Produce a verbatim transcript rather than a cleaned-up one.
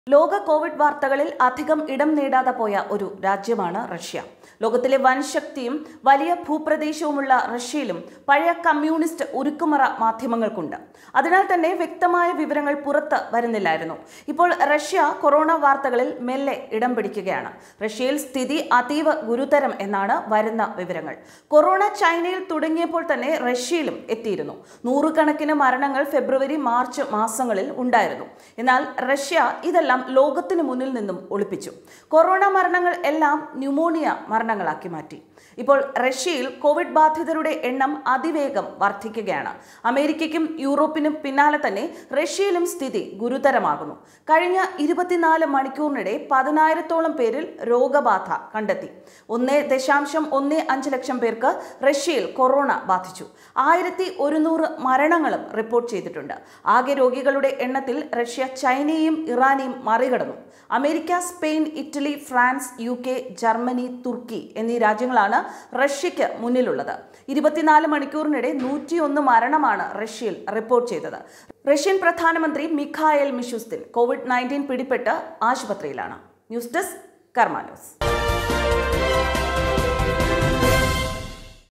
ലോക കോവിഡ് വാർത്തകളിൽ അധികം ഇടം നേടാതെ പോയ ഒരു രാജ്യമാണ് റഷ്യ. ലോകത്തിലെ വൻ ശക്തിയും വലിയ ഭൂപ്രദേശവുമുള്ള റഷ്യയിലും പഴയ കമ്മ്യൂണിസ്റ്റ് ഉരുക്കുമറ മാധ്യമങ്ങൾക്കുണ്ട്. അതിനാൽ തന്നെ വ്യക്തമായ വിവരങ്ങൾ പുറത്ത് വരുന്നില്ലായിരുന്നു. ഇപ്പോൾ റഷ്യ കൊറോണ വാർത്തകളിൽ മെല്ലെ ഇടം പിടിക്കുകയാണ്. റഷ്യയിൽ സ്ഥിതി അതീവ ഗുരുതരം എന്നാണ് വരുന്ന വിവരങ്ങൾ. കൊറോണ ചൈനയിൽ തുടങ്ങിയപ്പോൾ തന്നെ റഷ്യയിലും എത്തിയിരുന്നു. നൂറുകണക്കിന് മരണങ്ങൾ ഫെബ്രുവരി മാർച്ച് മാസങ്ങളിൽ ഉണ്ടായിരുന്നു. എന്നാൽ റഷ്യ ഇതെല്ലാം ലോകത്തിന് മുന്നിൽ നിന്നും ഒളിപ്പിച്ചു. കൊറോണ മരണങ്ങൾ എല്ലാം ന്യൂമോണിയ മരണങ്ങളാക്കി മാറ്റി. ഇപ്പോൾ റഷ്യയിൽ കോവിഡ് ബാധിതരുടെ എണ്ണം അതിവേഗം വർദ്ധിക്കുകയാണ്. അമേരിക്കയ്ക്കും യൂറോപ്പിനും പിന്നാലെ തന്നെ റഷ്യയിലും സ്ഥിതി ഗുരുതരമാകുന്നു. കഴിഞ്ഞ ഇരുപത്തിനാല് മണിക്കൂറിനിടെ പതിനായിരത്തോളം പേരിൽ രോഗബാധ കണ്ടെത്തി. ഒന്ന് ദശാംശം ഒന്ന് അഞ്ച് ലക്ഷം പേർക്ക് റഷ്യയിൽ കൊറോണ ബാധിച്ചു. ആയിരത്തി ഒരുന്നൂറ് മരണങ്ങളും റിപ്പോർട്ട് ചെയ്തിട്ടുണ്ട്. ആകെ രോഗികളുടെ എണ്ണത്തിൽ റഷ്യ ചൈനയും ഇറാനെയും മറികടന്നു. America, Spain, Italy, France, U K, Germany, Turkey എന്നീ രാജ്യങ്ങളാണ് റഷ്യയ്ക്ക് മുന്നിലുള്ളത്. ഇരുപത്തിനാല് മണിക്കൂറിനിടെ നൂറ്റിയൊന്ന് മരണമാണ് റഷ്യയിൽ റിപ്പോർട്ട് ചെയ്തത്. റഷ്യൻ പ്രധാനമന്ത്രി മിഖായേൽ മിഷുസ്തിൻ കോവിഡ് നയൻറ്റീൻ പിടിപെട്ട് ആശുപത്രിയിലാണ്. News desk Karma news.